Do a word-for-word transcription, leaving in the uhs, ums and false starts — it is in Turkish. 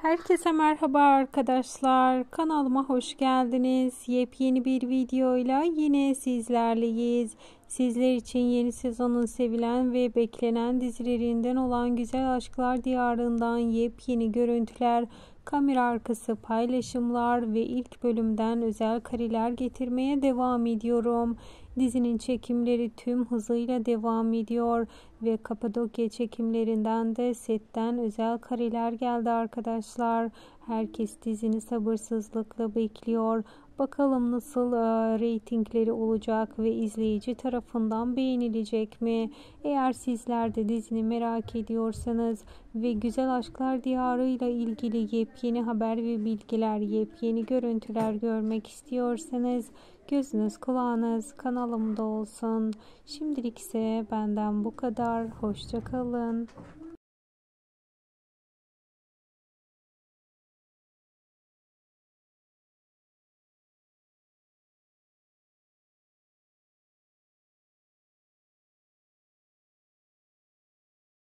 Herkese merhaba arkadaşlar. Kanalıma hoş geldiniz. Yepyeni bir videoyla yine sizlerleyiz. Sizler için yeni sezonun sevilen ve beklenen dizilerinden olan Güzel Aşklar Diyarı'ndan yepyeni görüntüler, kamera arkası paylaşımlar ve ilk bölümden özel kareler getirmeye devam ediyorum. Dizinin çekimleri tüm hızıyla devam ediyor ve Kapadokya çekimlerinden de setten özel kareler geldi arkadaşlar. Herkes dizini sabırsızlıkla bekliyor. Bakalım nasıl e, reytingleri olacak ve izleyici tarafından beğenilecek mi? Eğer sizler de dizini merak ediyorsanız ve Güzel Aşklar Diyarı ile ilgili yepyeni haber ve bilgiler, yepyeni görüntüler görmek istiyorsanız gözünüz kulağınız kanalımda olsun. Şimdilik ise benden bu kadar. Hoşça kalın.